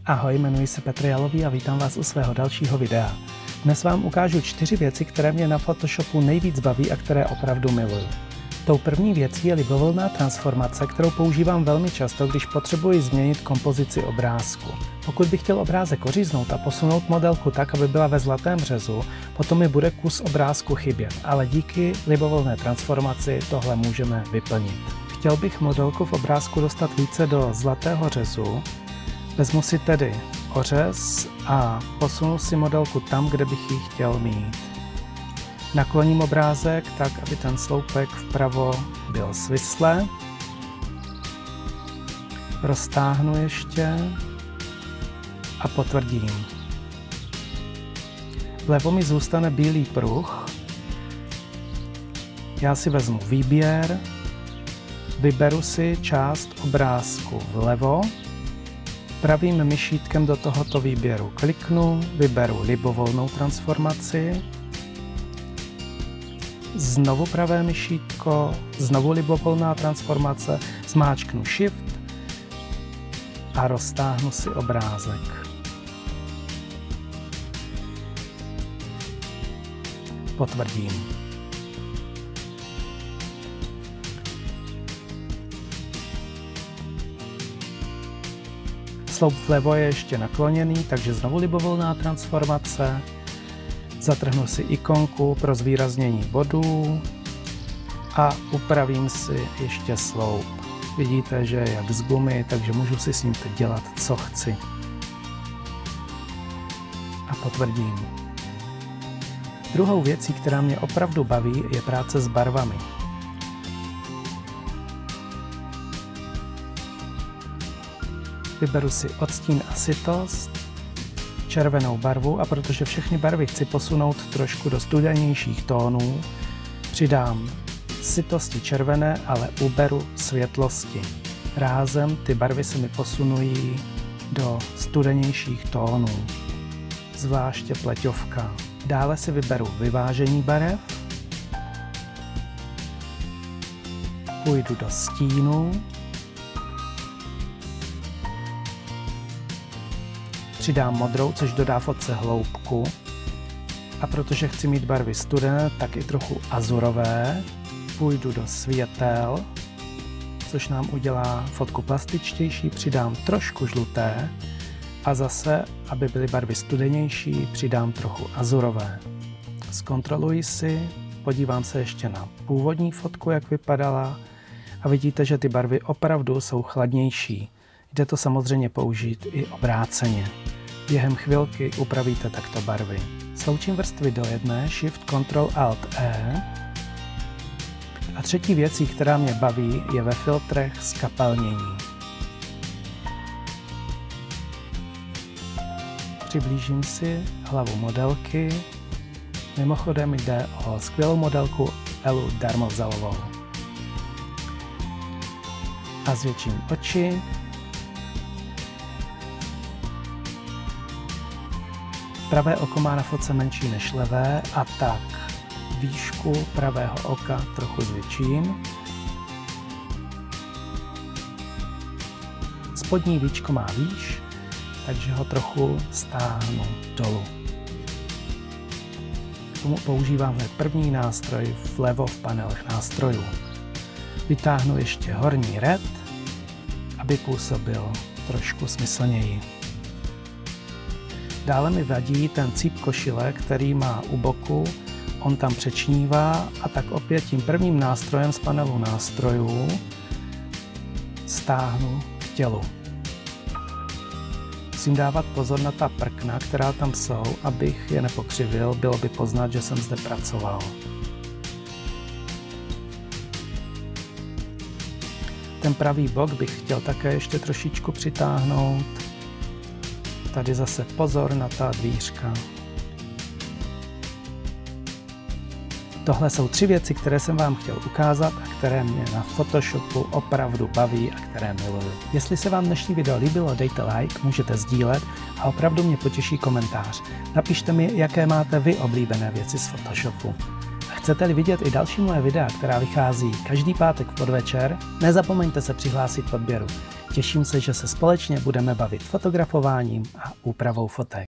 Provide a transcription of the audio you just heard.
Ahoj, jmenuji se Petr Jalový a vítám vás u svého dalšího videa. Dnes vám ukážu 4 věci, které mě na Photoshopu nejvíc baví a které opravdu miluju. Tou první věcí je libovolná transformace, kterou používám velmi často, když potřebuji změnit kompozici obrázku. Pokud bych chtěl obrázek oříznout a posunout modelku tak, aby byla ve zlatém řezu, potom mi bude kus obrázku chybět, ale díky libovolné transformaci tohle můžeme vyplnit. Chtěl bych modelku v obrázku dostat více do zlatého řezu. Vezmu si tedy ořez a posunu si modelku tam, kde bych ji chtěl mít. Nakloním obrázek tak, aby ten sloupek vpravo byl svisle. Roztáhnu ještě a potvrdím. Vlevo mi zůstane bílý pruh. Já si vezmu výběr, vyberu si část obrázku vlevo, pravým myšítkem do tohoto výběru kliknu, vyberu libovolnou transformaci, znovu pravé myšítko, znovu libovolná transformace, zmáčknu Shift a roztáhnu si obrázek. Potvrdím. Sloup vlevo je ještě nakloněný, takže znovu libovolná transformace. Zatrhnu si ikonku pro zvýraznění bodů a upravím si ještě sloup. Vidíte, že je jak z gumy, takže můžu si s ním teď dělat, co chci. A potvrdím. Druhou věcí, která mě opravdu baví, je práce s barvami. Vyberu si odstín a sytost, červenou barvu a protože všechny barvy chci posunout trošku do studenějších tónů, přidám sytosti červené, ale uberu světlosti. Rázem ty barvy se mi posunují do studenějších tónů, zvláště pleťovka. Dále si vyberu vyvážení barev, půjdu do stínu, přidám modrou, což dodá fotce hloubku. A protože chci mít barvy studené, tak i trochu azurové, půjdu do světel, což nám udělá fotku plastičtější, přidám trošku žluté a zase, aby byly barvy studenější, přidám trochu azurové. Zkontroluji si, podívám se ještě na původní fotku, jak vypadala a vidíte, že ty barvy opravdu jsou chladnější. Jde to samozřejmě použít i obráceně. Během chvilky upravíte takto barvy. Sloučím vrstvy do jedné, Shift, Ctrl, Alt, E. A třetí věcí, která mě baví, je ve filtrech zkapalnění. Přiblížím si hlavu modelky. Mimochodem jde o skvělou modelku Elu Darmozalovou. A zvětším oči. Pravé oko má na fotce menší než levé a tak výšku pravého oka trochu zvětším. Spodní víčko má výš, takže ho trochu stáhnu dolů. K tomu používám hned první nástroj vlevo v panelech nástrojů. Vytáhnu ještě horní red, aby působil trošku smyslněji. Dále mi vadí ten cíp košile, který má u boku, on tam přečnívá a tak opět tím prvním nástrojem z panelu nástrojů stáhnu k tělu. Musím dávat pozor na ta prkna, která tam jsou, abych je nepokřivil, bylo by poznat, že jsem zde pracoval. Ten pravý bok bych chtěl také ještě trošičku přitáhnout. Tady zase pozor na ta dvířka. Tohle jsou 3 věci, které jsem vám chtěl ukázat a které mě na Photoshopu opravdu baví a které miluji. Jestli se vám dnešní video líbilo, dejte like, můžete sdílet a opravdu mě potěší komentář. Napište mi, jaké máte vy oblíbené věci z Photoshopu. A chcete-li vidět i další moje videa, která vychází každý pátek v podvečer, nezapomeňte se přihlásit k odběru. Těším se, že se společně budeme bavit fotografováním a úpravou fotek.